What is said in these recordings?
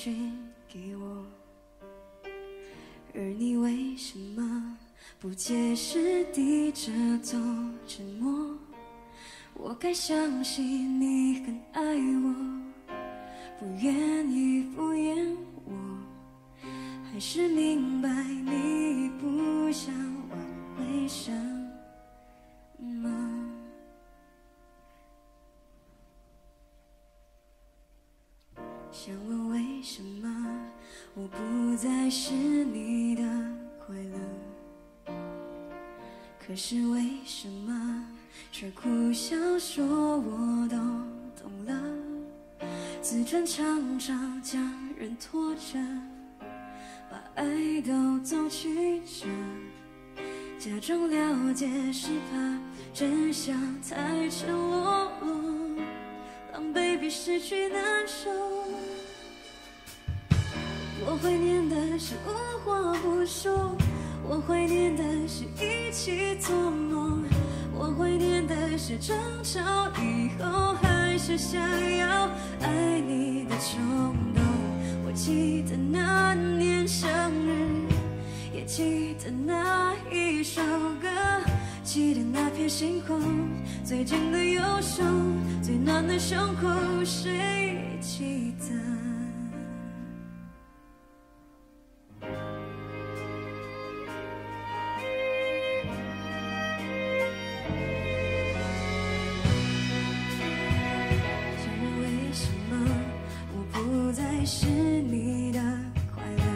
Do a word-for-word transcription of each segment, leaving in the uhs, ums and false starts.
讯给我，而你为什么不解释，低着头沉默？我该相信你很爱我，不愿意敷衍我，还是明白你不想挽回什么？想问为什么我不再是你的快乐，可是为什么却苦笑说我都懂了？自尊常常将人拖着，把爱都走曲折，假装了解是怕真相太赤裸裸，狼狈比失去难受。我怀念的是无话不说，我怀念的是一起做梦，我怀念的是争吵以后还是想要爱你的冲动。我记得那年生日，也记得那一首歌，记得那片星空，最近的右手，最暖的胸口，谁记得？是你的快乐，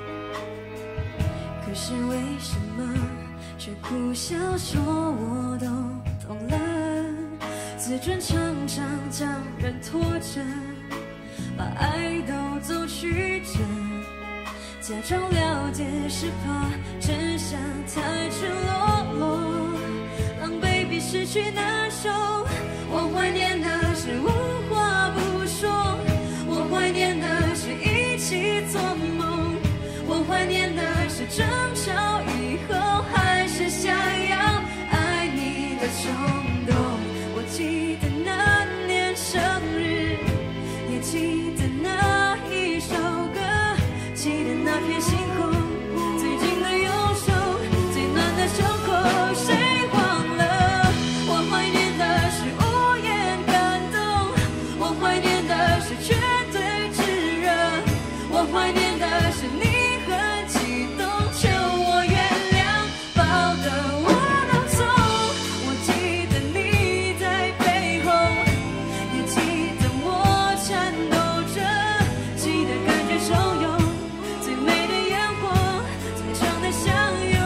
可是为什么却苦笑说我都懂了？自尊常常将人拖着，把爱都走曲折，假装了解是怕真相太赤裸裸，狼狈比失去难受。我怀念的是无话不说，我怀念的是一起做梦，我怀念的是争吵以后还是想要爱你的冲动。我记得那年生日，也记得那一首歌，记得那片星空，最近的右手，最暖的胸口，谁忘了？我怀念的是无言感动，我怀念的是绝对炙热，我怀念的是你很激动，求我原谅，抱得我都痛。我记得你在背后，也记得我颤抖着，记得感觉汹涌，最美的烟火，最长的相拥。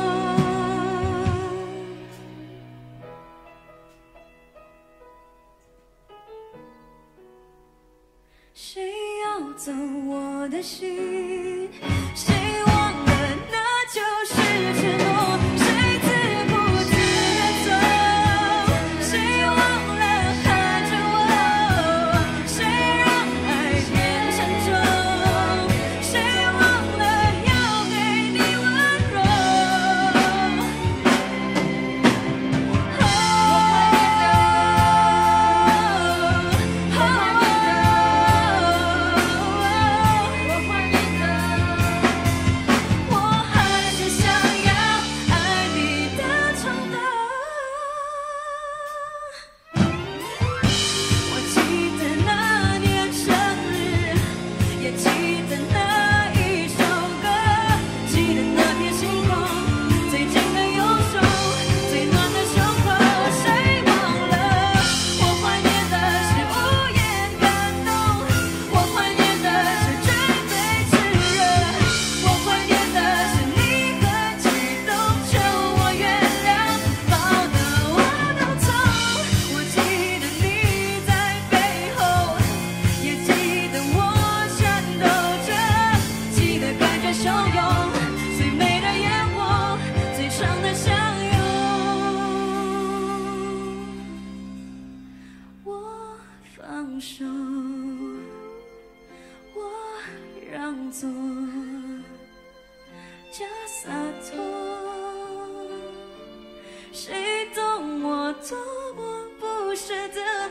谁要走我的心？谁忘了那就是承诺？谁自顾自地走？谁忘了含着我？谁让爱变沉重？谁忘了要给你温柔？我还是想要爱你的冲动。我记得那年生日，也记得那一首歌，记得那片星空，最近的右手，最暖的胸口，谁忘了？我怀念的是无言感动，我怀念的是绝对炙热，我怀念的是你很激动，求我原谅，抱得我都痛。我记得你在背后，也记得我颤抖着，记得感觉汹涌，最美的烟火，最长的相拥。我放手，我让座，假洒脱，谁懂我多么不舍得？